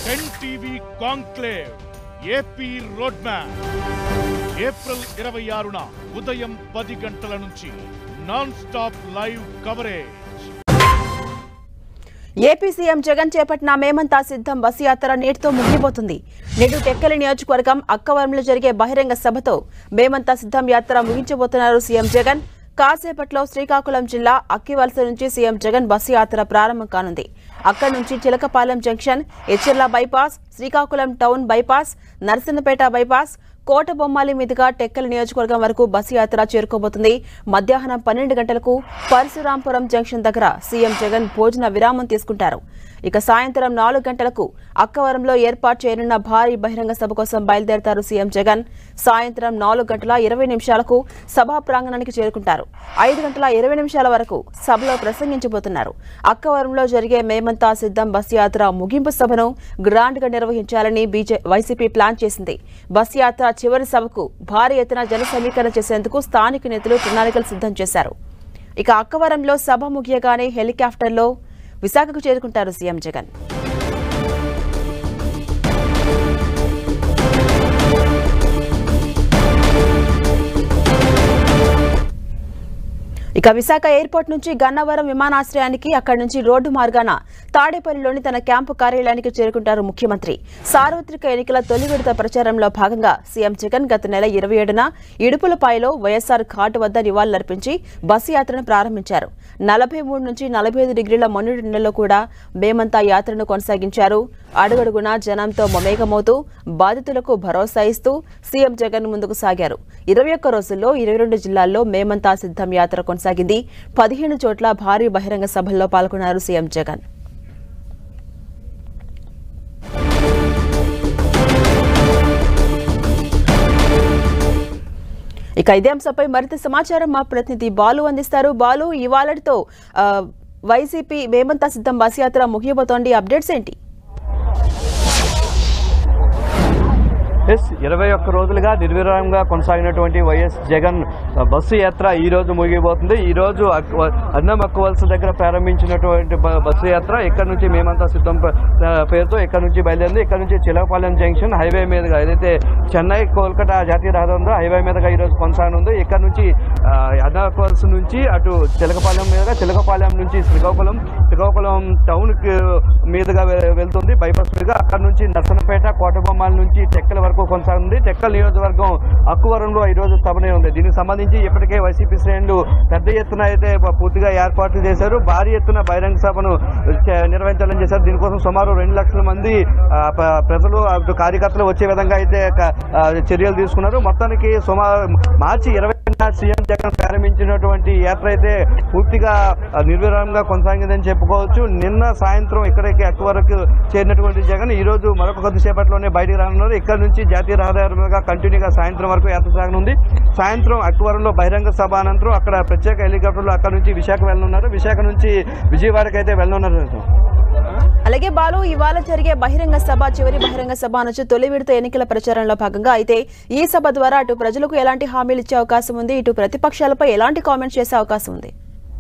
NTV conclave AP road map April 26న ఉదయం 10 గంటల నుంచి non stop live coverage. AP CM Jagan చేపట్టిన మేమంతా సిద్ధం బస్సు యాత్ర నేటితో ముగిపోతుంది. నేడు టెక్కలి నియోజకవర్గం అక్కవరంలో జరిగే బహిరంగ సభతో మేమంతా సిద్ధం యాత్ర ముగించబోతున్నారు సీఎం జగన్. కాసేపట్లో శ్రీకాకుళం జిల్లా అక్కివలస నుంచి సీఎం జగన్ బస్సు యాత్ర ప్రారంభం కానుంది. అక్కడి నుంచి Chilakapalem junction, Etcherla bypass, Srikakulam town bypass, Narasannapeta bypass, Kotabommali మీదుగా టెక్కలి నియోజకవర్గం వరకు బస్సు యాత్ర చేరుకోబోతుంది. మధ్యాహ్నం 12 గంటలకు పరశురాంపురం జంక్షన్ దగ్గర సీఎం జగన్ భోజన విరామం తీసుకుంటారు. ఇక సాయంత్రం 4 గంటలకు అక్కవరంలో ఏర్పాటు చేయనున్న భారీ బహిరంగ సభ కోసం బయలుదేరతారు సీఎం జగన్. సాయంత్రం 4:20 సభా ప్రాంగణానికి చేరుకుంటారు. 5:20 వరకు సభలో ప్రసంగించబోతున్నారు. అక్కవరంలో జరిగే మేమంతా సిద్ధం బస్సు యాత్ర ముగింపు సభను గ్రాండ్ గా నిర్వహించాలని వైసీపీ ప్లాన్ చేసింది. బస్సు యాత్ర చివరి సభకు భారీ ఎత్తున జన సమీకరణ చేసేందుకు స్థానిక నేతలు ప్రణాళికలు సిద్ధం చేశారు. ఇక అక్కవరంలో సభ ముగియగానే హెలికాప్టర్లో విశాఖకు చేరుకుంటారు సీఎం జగన్. ఇక విశాఖ ఎయిర్పోర్ట్ నుంచి గన్నవరం విమానాశ్రయానికి, అక్కడి నుంచి రోడ్డు మార్గాన తాడేపల్లిలోని తన క్యాంపు కార్యాలయానికి చేరుకుంటారు ముఖ్యమంత్రి. సార్వత్రిక ఎన్నికల తొలి విడత ప్రచారంలో భాగంగా సీఎం జగన్ గత నెల 27న ఇడుపులపాయలో వైఎస్ఆర్ ఘాట్ వద్ద నివాళులర్పించి బస్సు యాత్రను ప్రారంభించారు. 43 నుంచి 45 డిగ్రీల మన్నుడి ఎండలో కూడా మేమంతా యాత్రను కొనసాగించారు. అడుగడుగునా జనంతో మమేకమవుతూ బాధితులకు భరోసా ఇస్తూ సీఎం జగన్ ముందుకు సాగారు. 21 రోజుల్లో 22 జిల్లాల్లో మేమంతా సిద్ధం యాత్ర కొనసాగింది. 15 చోట్ల భారీ బహిరంగ సభల్లో పాల్గొన్నారు సీఎం జగన్. ఇక ఇదే అంశంపై మరింత సమాచారం మా ప్రతినిధి బాలు అందిస్తారు. బాలు, ఇవాళతో వైసీపీ మేమంతా సిద్ధం బస్ యాత్ర ముగియబోతోంది, అప్డేట్స్ ఏంటి? 21 రోజులుగా నిర్విరామంగా కొనసాగినటువంటి వైఎస్ జగన్ బస్సు యాత్ర ఈ రోజు ముగిపోతుంది. ఈ రోజు అన్నం అక్కవలస దగ్గర ప్రారంభించినటువంటి బస్సు యాత్ర ఇక్కడ నుంచి మేమంతా సిద్ధం పేరుతో ఇక్కడ నుంచి బయలుదేరింది. ఇక్కడ నుంచి చిలకపాలెం జంక్షన్ హైవే మీదుగా ఏదైతే చెన్నై కోల్కతా జాతీయ రహదారి ఉందో హైవే మీదుగా ఈరోజు కొనసాగనుంది. ఇక్కడ నుంచి అన్నం అక్కవలస నుంచి అటు చిలకపాలెం మీదుగా, చిలకపాలెం నుంచి శ్రీకాకుళం టౌన్ మీదుగా వెళ్తుంది బైపాస్ మీదుగా. అక్కడ నుంచి నర్సన్నపేట, కోటబొమ్మాల నుంచి టెక్కల వరకు కొనసాగుతుంది. టెక్కల్ నియోజకవర్గం అక్కవరంలో ఈ రోజు సభనే ఉంది. దీనికి సంబంధించి ఇప్పటికే వైసీపీ శ్రేణులు పెద్ద ఎత్తున అయితే పూర్తిగా ఏర్పాట్లు చేశారు. భారీ ఎత్తున బహిరంగ సభను నిర్వహించాలని చేశారు. దీనికోసం సుమారు 2 లక్షల మంది ప్రజలు కార్యకర్తలు వచ్చే విధంగా అయితే చర్యలు తీసుకున్నారు. మొత్తానికి సుమారు మార్చి 20న సీఎం జగన్ ప్రారంభించినటువంటి యాత్ర అయితే పూర్తిగా నిర్విరామంగా కొనసాగిందని చెప్పుకోవచ్చు. నిన్న సాయంత్రం ఇక్కడికి అక్కవరకు చేరినటువంటి జగన్ ఈ రోజు మరొక కొద్దిసేపట్లోనే బయటికి రానున్నారు. ఇక్కడ నుంచి జాతీయ రహదారి మీదుగా కంటిన్యూగా సాయంత్రం వరకు యాత్ర సాగనుంది. సాయంత్రం అక్కవరంలో బహిరంగ సభ అనంతరం అక్కడ ప్రత్యేక హెలికాప్టర్లు అక్కడ నుంచి విశాఖ వెళ్ళనున్నారు. విశాఖ నుంచి విజయవాడకి అయితే వెళ్ళనున్నారు. అలాగే బాలు, ఇవాళ జరిగే బహిరంగ సభ చివరి బహిరంగ సభ నుంచి తొలి విడత ఎన్నికల ప్రచారంలో భాగంగా అయితే ఈ సభ ద్వారా అటు ప్రజలకు ఎలాంటి హామీలు ఇచ్చే అవకాశం ఉంది, ఇటు ప్రతిపక్షాలపై ఎలాంటి కామెంట్స్ చేసే అవకాశం ఉంది?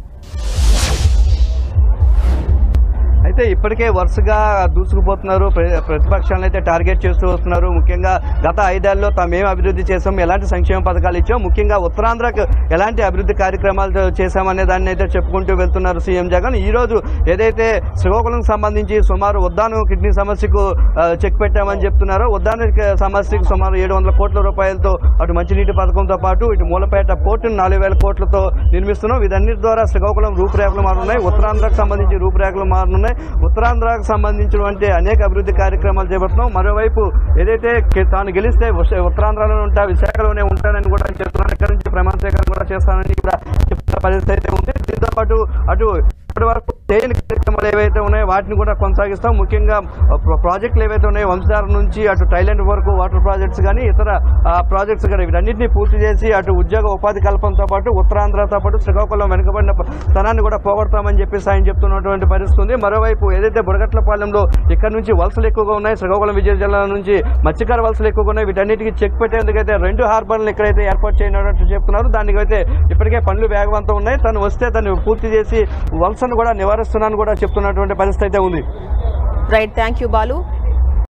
అయితే ఇప్పటికే వరుసగా దూసుకుపోతున్నారు. ప్రతిపక్షాలను అయితే టార్గెట్ చేస్తూ వస్తున్నారు. ముఖ్యంగా గత 5 ఏళ్లలో తామేం అభివృద్ధి చేసాం, ఎలాంటి సంక్షేమ పథకాలు ఇచ్చాం, ముఖ్యంగా ఉత్తరాంధ్రకు ఎలాంటి అభివృద్ధి కార్యక్రమాలు చేశామనే దాన్ని అయితే చెప్పుకుంటూ వెళ్తున్నారు సీఎం జగన్. ఈ రోజు ఏదైతే శ్రీకాకుళం సంబంధించి సుమారు ఉద్దానం కిడ్నీ సమస్యకు చెక్ పెట్టామని చెప్తున్నారో, ఉద్దాన సమస్యకు సుమారు 700 కోట్ల రూపాయలతో అటు మంచినీటి పథకంతో పాటు ఇటు మూలపేట పోర్టును 4000 కోట్లతో నిర్మిస్తున్నాం. వీటన్నిటి ద్వారా శ్రీకాకుళం రూపురేఖలు మారున్నాయి. ఉత్తరాంధ్రకు సంబంధించి రూపురేఖలు మారున్నాయి. ఉత్తరాంధ్రకు సంబంధించినటువంటి అనేక అభివృద్ధి కార్యక్రమాలు చేపడుతున్నాం. మరోవైపు ఏదైతే తాను గెలిస్తే ఉత్తరాంధ్రలో ఉంటా, విశాఖలోనే ఉంటానని కూడా చెప్తున్నాను. ఇక్కడ నుంచి ప్రమాణ స్వీకారం కూడా చేస్తానని కూడా చెప్తున్న పరిస్థితి అయితే ఉంది. దీంతో పాటు అటు ఇప్పటి వరకు చేయని కార్యక్రమాలు ఏవైతే ఉన్నాయో వాటిని కూడా కొనసాగిస్తాం. ముఖ్యంగా ప్రాజెక్టులు ఏవైతే ఉన్నాయో వంశధార నుంచి అటు థైలాండ్ వరకు వాటర్ ప్రాజెక్ట్స్ కానీ ఇతర ప్రాజెక్ట్స్ కానీ వీటన్నింటినీ పూర్తి చేసి అటు ఉద్యోగ ఉపాధి కల్పనతో పాటు ఉత్తరాంధ్రతో పాటు శ్రీకాకుళం వెనుకబడిన స్థానాన్ని కూడా పోగొడతామని చెప్పేసి ఆయన చెప్తున్నటువంటి పరిస్థితి ఉంది. మరోవైపు ఏదైతే బుడగట్లపాలెంలో ఇక్కడ నుంచి వలసలు ఎక్కువగా ఉన్నాయి, శ్రీకాకుళం విజయనగరం జిల్లా నుంచి మత్స్యకార వలసలు ఎక్కువగా ఉన్నాయి. వీటన్నిటికీ చెక్ పెట్టేందుకైతే 2 హార్బర్లను ఇక్కడైతే ఏర్పాటు చేయనట్టు చెప్తున్నారు. దానికైతే ఇప్పటికే పనులు వేగవంతం ఉన్నాయి. తను వస్తే తను పూర్తి చేసి వలసను కూడా నివారిస్తున్నాను కూడా చెప్తున్నటువంటి పరిస్థితి అయితే ఉంది. Right, thank you Balu.